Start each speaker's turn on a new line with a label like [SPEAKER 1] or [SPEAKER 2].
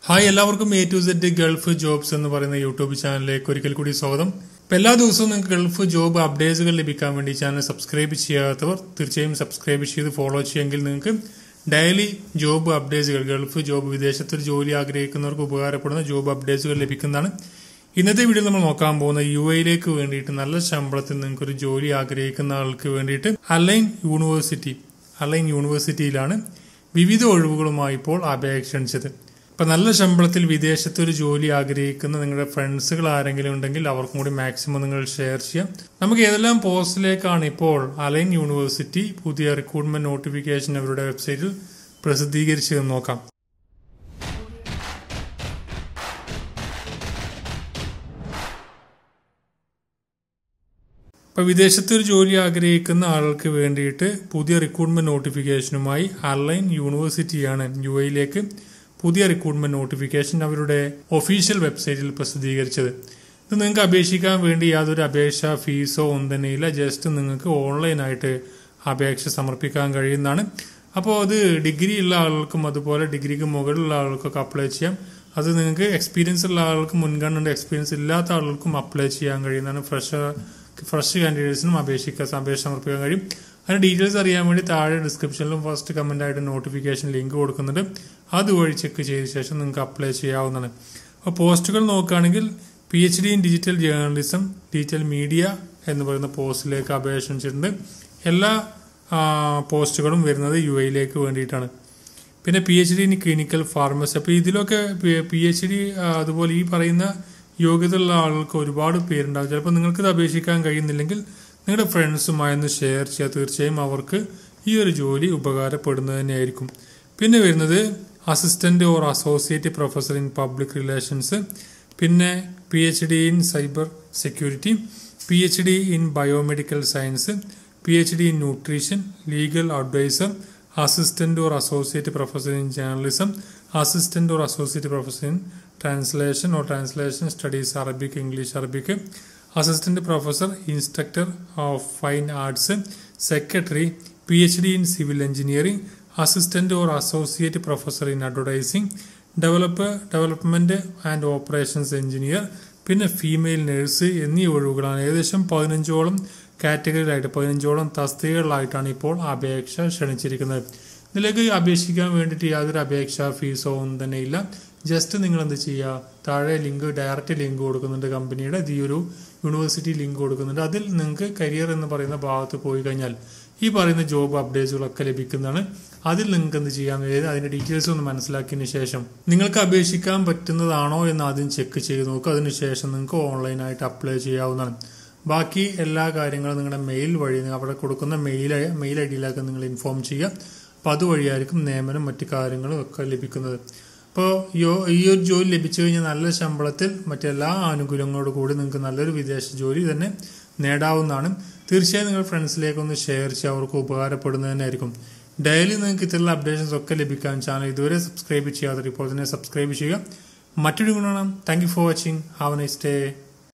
[SPEAKER 1] Hi എല്ലാവർക്കും A to Z Gulf jobs എന്ന് പറയുന്ന യൂട്യൂബ് ചാനലിലേക്ക് ഒരിക്കൽ കൂടി സ്വാഗതം. എല്ലാ ദിവസവും നിങ്ങൾക്ക് ഗൾഫ് ജോബ് അപ്ഡേറ്റ്സുകൾ ലഭിക്കാൻ വേണ്ടി ചാനൽ സബ്സ്ക്രൈബ് ചെയ്യാത്തവർ തീർച്ചയായും സബ്സ്ക്രൈബ് ചെയ്ത് ഫോളോ ചെയ്യുമെങ്കിൽ നിങ്ങൾക്ക് ഡെയിലി ജോബ് അപ്ഡേറ്റ്സുകൾ ഗൾഫ് ജോബ് വിദേശത്തൊരു ജോലി ആഗ്രഹിക്കുന്നവർക്ക് ഉപകാരപ്പെടുന്ന ജോബ് അപ്ഡേറ്റ്സുകൾ ലഭിക്കുന്നതാണ്. ഇന്നത്തെ വീഡിയോയിൽ നമ്മൾ നോക്കാൻ പോകുന്ന UAE വേണ്ടിയിട്ട് നല്ല ശമ്പളത്തിൽ നിങ്ങൾക്ക് ഒരു ജോലി ആഗ്രഹിക്കുന്ന ആൾക്ക് വേണ്ടിയിട്ട് അലൈൻ യൂണിവേഴ്സിറ്റിയിലാണ് വിവിധ ഒഴിവുകളുമായി ഇപ്പോൾ അപേക്ഷ ക്ഷണിച്ചത്. ഇപ്പൊ നല്ല ശമ്പളത്തിൽ വിദേശത്തൊരു ജോലി ആഗ്രഹിക്കുന്ന നിങ്ങളുടെ ഫ്രണ്ട്സുകൾ ആരെങ്കിലും ഉണ്ടെങ്കിൽ അവർക്കും കൂടി മാക്സിമം നിങ്ങൾ ഷെയർ ചെയ്യാം. നമുക്ക് ഏതെല്ലാം പോസ്റ്റിലേക്കാണ് ഇപ്പോൾ അലൈൻ യൂണിവേഴ്സിറ്റി പുതിയ റിക്രൂട്ട്മെന്റ് നോട്ടിഫിക്കേഷൻ അവരുടെ വെബ്സൈറ്റിൽ പ്രസിദ്ധീകരിച്ചതെന്ന് നോക്കാം. ഇപ്പൊ വിദേശത്തൊരു ജോലി ആഗ്രഹിക്കുന്ന ആൾക്ക് വേണ്ടിയിട്ട് പുതിയ റിക്രൂട്ട്മെന്റ് നോട്ടിഫിക്കേഷനുമായി അലൈൻ യൂണിവേഴ്സിറ്റിയാണ് UAE പുതിയ റിക്രൂട്ട്മെന്റ് നോട്ടിഫിക്കേഷൻ അവരുടെ ഒഫീഷ്യൽ വെബ്സൈറ്റിൽ പ്രസിദ്ധീകരിച്ചത്. ഇത് നിങ്ങൾക്ക് അപേക്ഷിക്കാൻ വേണ്ടി യാതൊരു അപേക്ഷാ ഫീസോ ഒന്നും തന്നെയില്ല. ജസ്റ്റ് നിങ്ങൾക്ക് ഓൺലൈനായിട്ട് അപേക്ഷ സമർപ്പിക്കാൻ കഴിയുന്നതാണ്. അപ്പോൾ അത് ഡിഗ്രി ഉള്ള ആളുകൾക്കും അതുപോലെ ഡിഗ്രിക്ക് മുകളിലുള്ള ആളുകൾക്കൊക്കെ അപ്ലൈ ചെയ്യാം. അത് നിങ്ങൾക്ക് എക്സ്പീരിയൻസ് ഉള്ള ആളുകൾക്ക് മുൻഗണന, എക്സ്പീരിയൻസ് ഇല്ലാത്ത ആളുകൾക്കും അപ്ലൈ ചെയ്യാൻ കഴിയുന്നതാണ്. ഫ്രഷ് കാൻഡിഡേറ്റ്സിനും അപേക്ഷ സമർപ്പിക്കാൻ കഴിയും. അതിന്റെ ഡീറ്റെയിൽസ് അറിയാൻ വേണ്ടി താഴെ ഡിസ്ക്രിപ്ഷനിലും ഫസ്റ്റ് കമന്റ് ആയിട്ട് നോട്ടിഫിക്കേഷൻ ലിങ്ക് കൊടുക്കുന്നുണ്ട്. അതുവഴി ചെക്ക് ചെയ്ത ശേഷം നിങ്ങൾക്ക് അപ്ലൈ ചെയ്യാവുന്നതാണ്. അപ്പോൾ പോസ്റ്റുകൾ നോക്കുകയാണെങ്കിൽ PhD in digital journalism, digital media എന്ന് പറയുന്ന പോസ്റ്റിലേക്ക് അപേക്ഷ ക്ഷണിച്ചിട്ടുണ്ട്. എല്ലാ പോസ്റ്റുകളും വരുന്നത് UAE വേണ്ടിയിട്ടാണ്. പിന്നെ PhD ഇൻ ക്ലിനിക്കൽ ഫാർമസി. അപ്പോൾ ഇതിലൊക്കെ PhD അതുപോലെ ഈ പറയുന്ന യോഗ്യതയുള്ള ആളുകൾക്ക് ഒരുപാട് പേരുണ്ടാകും. ചിലപ്പോൾ നിങ്ങൾക്ക് ഇത് അപേക്ഷിക്കാൻ കഴിയുന്നില്ലെങ്കിൽ നിങ്ങളുടെ ഫ്രണ്ട്സുമായി ഒന്ന് ഷെയർ ചെയ്യുക. തീർച്ചയായും അവർക്ക് ഈ ഒരു ജോലി ഉപകാരപ്പെടുന്നത് തന്നെയായിരിക്കും. പിന്നെ വരുന്നത് assistant or associate professor in public relations, പിന്നെ PhD in cyber security, PhD in biomedical science, PhD in nutrition, legal adviser, assistant or associate professor in journalism, assistant or associate professor in translation or translation studies Arabic, English Arabic, assistant professor, instructor of fine arts, secretary, PhD in civil engineering, assistant or associate professor in advertising, development and operations engineer, പിന്നെ female nurse എന്നീ ഒഴിവുകളാണ്. ഏകദേശം 15ഓളം കാറ്റഗറിയിലായിട്ട് 15ഓളം തസ്തികകളിലായിട്ടാണ് ഇപ്പോൾ അപേക്ഷ ക്ഷണിച്ചിരിക്കുന്നത്. ഇതിലേക്ക് അപേക്ഷിക്കാൻ വേണ്ടിയിട്ട് യാതൊരു അപേക്ഷാ ഫീസോ ഒന്നും തന്നെ ഇല്ല. ജസ്റ്റ് നിങ്ങൾ എന്ത് ചെയ്യുക, താഴെ ഡയറക്റ്റ് ലിങ്ക് കൊടുക്കുന്നുണ്ട്. കമ്പനിയുടെ ഈ ഒരു യൂണിവേഴ്സിറ്റി ലിങ്ക് കൊടുക്കുന്നുണ്ട്. അതിൽ നിങ്ങൾക്ക് കരിയർ എന്ന് പറയുന്ന ഭാഗത്ത് പോയി കഴിഞ്ഞാൽ ഈ പറയുന്ന ജോബ് അപ്ഡേറ്റ്സുകളൊക്കെ ലഭിക്കുന്നതാണ്. അതിൽ നിങ്ങൾക്ക് എന്ത് ചെയ്യാൻ, അതിന്റെ ഡീറ്റെയിൽസ് ഒന്ന് മനസ്സിലാക്കിയതിനു ശേഷം നിങ്ങൾക്ക് അപേക്ഷിക്കാൻ പറ്റുന്നതാണോ എന്ന് ആദ്യം ചെക്ക് ചെയ്ത് നോക്കുക. അതിനുശേഷം നിങ്ങൾക്ക് ഓൺലൈനായിട്ട് അപ്ലൈ ചെയ്യാവുന്നതാണ്. ബാക്കി എല്ലാ കാര്യങ്ങളും നിങ്ങളുടെ മെയിൽ വഴി അവിടെ കൊടുക്കുന്ന മെയിൽ IDയിലേക്ക് നിങ്ങൾ ഇൻഫോം ചെയ്യുക. അപ്പോൾ അതുവഴിയായിരിക്കും നിയമനം മറ്റു കാര്യങ്ങളും ഒക്കെ ലഭിക്കുന്നത്. അപ്പോൾ ഈ ഒരു ജോലി ലഭിച്ചു കഴിഞ്ഞാൽ നല്ല ശമ്പളത്തിൽ മറ്റെല്ലാ ആനുകൂല്യങ്ങളോട് കൂടി നിങ്ങൾക്ക് നല്ലൊരു വിദേശ ജോലി തന്നെ നേടാവുന്നതാണ്. തീർച്ചയായും നിങ്ങൾ ഫ്രണ്ട്സിലേക്കൊന്ന് ഷെയർ ചെയ്യുക, അവർക്ക് ഉപകാരപ്പെടുന്നതന്നെയായിരിക്കും. ഡെയിലി നിങ്ങൾക്ക് ഇത്തരത്തിലുള്ള അപ്ഡേഷൻസ് ഒക്കെ ലഭിക്കാൻ ചാനൽ ഇതുവരെ സബ്സ്ക്രൈബ് ചെയ്യാതെ ഇപ്പോൾ തന്നെ സബ്സ്ക്രൈബ് ചെയ്യുക. മറ്റൊരു ഗുണം. Thank you for watching. Have a nice day.